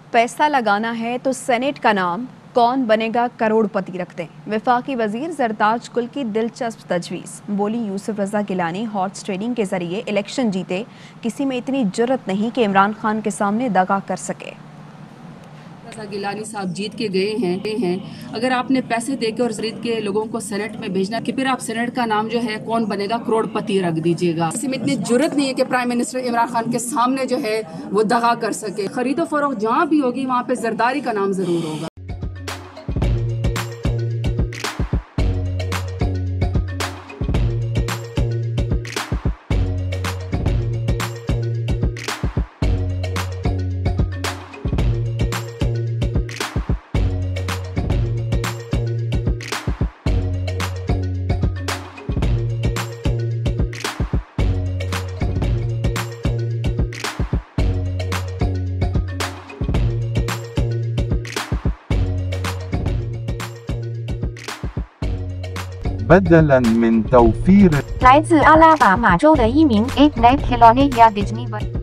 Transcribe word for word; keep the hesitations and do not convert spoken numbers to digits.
पैसा लगाना है तो सेनेट का नाम, कौन बनेगा करोड़पति रखते हैं। वफाकी वजीर जरताज गुल की दिलचस्प तजवीज़। बोली यूसुफ रजा गिलानी हॉर्स ट्रेडिंग के जरिए इलेक्शन जीते, किसी में इतनी जुर्रत नहीं कि इमरान खान के सामने दगा कर सके। रजा गिलानी साहब जीत के गए हैं हैं अगर आपने पैसे देके और खरीद के लोगों को सेनेट में भेजना कि फिर आप सेनेट का नाम जो है कौन बनेगा करोड़पति रख दीजिएगा। किसी में इतनी जरूरत नहीं है कि प्राइम मिनिस्टर इमरान खान के सामने जो है वो दगा कर सके। खरीदो फरोख्त जहाँ भी होगी वहाँ पे जरदारी का नाम जरूर होगा। بدلاً من توفير 来自阿拉巴马州的一名 A N E T Kelowna Disney